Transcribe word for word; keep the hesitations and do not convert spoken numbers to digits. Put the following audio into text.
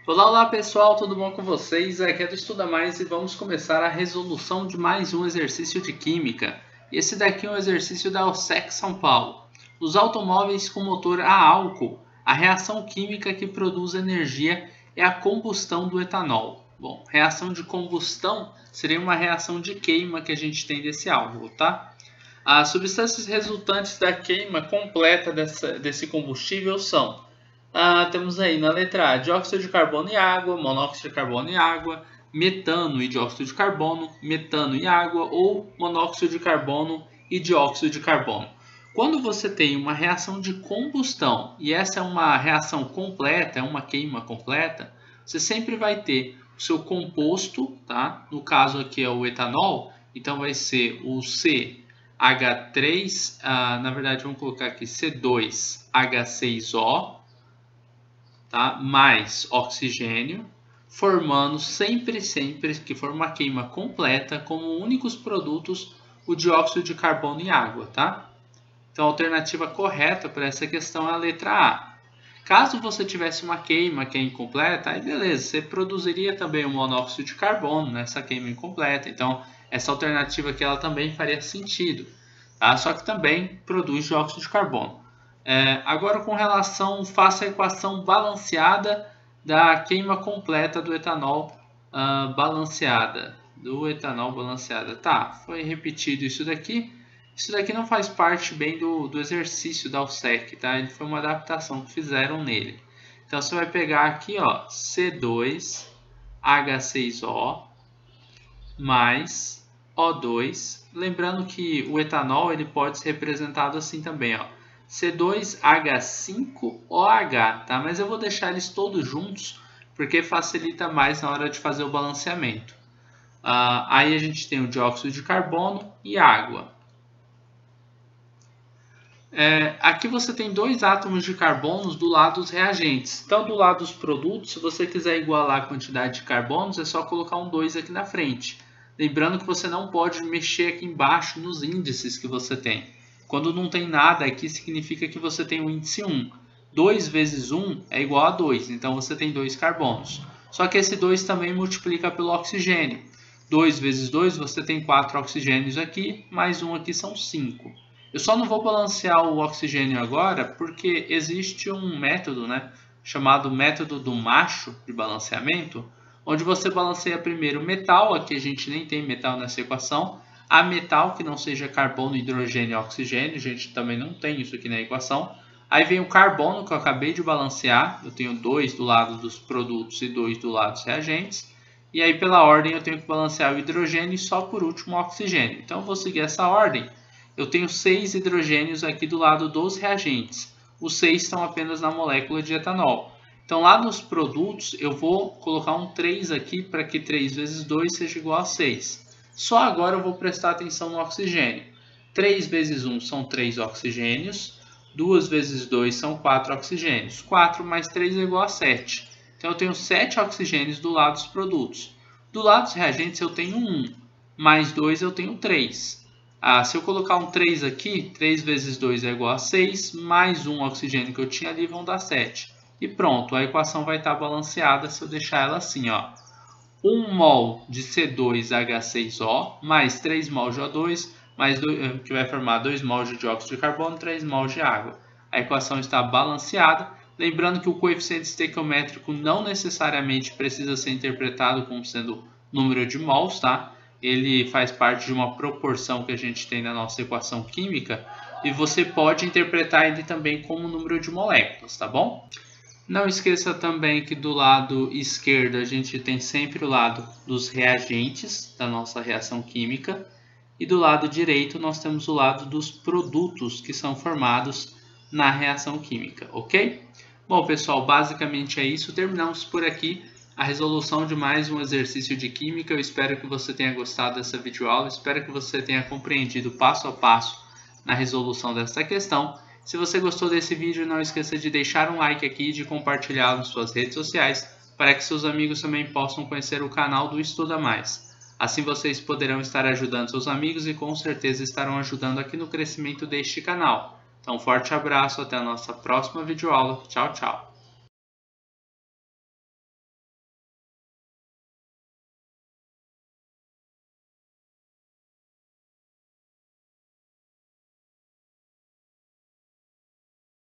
Olá, olá pessoal, tudo bom com vocês? Aqui é do Estuda Mais e vamos começar a resolução de mais um exercício de Química. Esse daqui é um exercício da U S E C São Paulo. Os automóveis com motor a álcool, a reação química que produz energia é a combustão do etanol. Bom, reação de combustão seria uma reação de queima que a gente tem desse álcool, tá? As substâncias resultantes da queima completa dessa, desse combustível são Ah, temos aí na letra A, dióxido de carbono e água, monóxido de carbono e água, metano e dióxido de carbono, metano e água ou monóxido de carbono e dióxido de carbono. Quando você tem uma reação de combustão e essa é uma reação completa, é uma queima completa, você sempre vai ter o seu composto, tá? No caso aqui é o etanol, então vai ser o C H três, ah, na verdade vamos colocar aqui C dois H seis O, tá? Mais oxigênio, formando sempre, sempre que for uma queima completa, como únicos produtos o dióxido de carbono e água, tá? Então a alternativa correta para essa questão é a letra A. Caso você tivesse uma queima que é incompleta, aí beleza, você produziria também o monóxido de carbono nessa queima incompleta. Então essa alternativa aqui ela também faria sentido, tá? Só que também produz dióxido de carbono. É, agora com relação, faça a equação balanceada da queima completa do etanol uh, balanceada. Do etanol balanceada. Tá, foi repetido isso daqui. Isso daqui não faz parte bem do, do exercício da U S E C, tá? Ele foi uma adaptação que fizeram nele. Então você vai pegar aqui, ó, C dois H seis O mais O dois. Lembrando que o etanol ele pode ser representado assim também, ó. C dois H cinco O H, tá? Mas eu vou deixar eles todos juntos porque facilita mais na hora de fazer o balanceamento. Uh, aí a gente tem o dióxido de carbono e água. É, aqui você tem dois átomos de carbono do lado dos reagentes. Então, do lado dos produtos, se você quiser igualar a quantidade de carbonos, é só colocar um dois aqui na frente. Lembrando que você não pode mexer aqui embaixo nos índices que você tem. Quando não tem nada aqui, significa que você tem o índice um. dois vezes um é igual a dois, então você tem dois carbonos. Só que esse dois também multiplica pelo oxigênio. dois vezes dois, você tem quatro oxigênios aqui, mais um aqui são cinco. Eu só não vou balancear o oxigênio agora, porque existe um método, né, chamado método do macho de balanceamento, onde você balanceia primeiro o metal, aqui a gente nem tem metal nessa equação, a metal que não seja carbono, hidrogênio e oxigênio, a gente também não tem isso aqui na equação. Aí vem o carbono que eu acabei de balancear, eu tenho dois do lado dos produtos e dois do lado dos reagentes. E aí pela ordem eu tenho que balancear o hidrogênio e só por último o oxigênio. Então eu vou seguir essa ordem. Eu tenho seis hidrogênios aqui do lado dos reagentes. Os seis estão apenas na molécula de etanol. Então lá nos produtos eu vou colocar um três aqui para que três vezes dois seja igual a seis. Só agora eu vou prestar atenção no oxigênio. três vezes um são três oxigênios. duas vezes dois são quatro oxigênios. quatro mais três é igual a sete. Então eu tenho sete oxigênios do lado dos produtos. Do lado dos reagentes eu tenho um. Mais dois eu tenho três. Ah, se eu colocar um três aqui, três vezes dois é igual a seis. Mais um oxigênio que eu tinha ali vão dar sete. E pronto, a equação vai estar balanceada se eu deixar ela assim, ó. um mol de C dois H seis O mais três mol de O dois, mais dois, que vai formar dois mol de dióxido de carbono, três mol de água. A equação está balanceada. Lembrando que o coeficiente estequiométrico não necessariamente precisa ser interpretado como sendo número de mols, tá? Ele faz parte de uma proporção que a gente tem na nossa equação química e você pode interpretar ele também como número de moléculas, tá bom? Não esqueça também que do lado esquerdo a gente tem sempre o lado dos reagentes da nossa reação química e do lado direito nós temos o lado dos produtos que são formados na reação química, ok? Bom pessoal, basicamente é isso, terminamos por aqui a resolução de mais um exercício de química. Eu espero que você tenha gostado dessa videoaula, espero que você tenha compreendido passo a passo na resolução dessa questão. Se você gostou desse vídeo, não esqueça de deixar um like aqui e de compartilhá-lo nas suas redes sociais para que seus amigos também possam conhecer o canal do Estuda Mais. Assim vocês poderão estar ajudando seus amigos e com certeza estarão ajudando aqui no crescimento deste canal. Então, um forte abraço, até a nossa próxima videoaula. Tchau, tchau!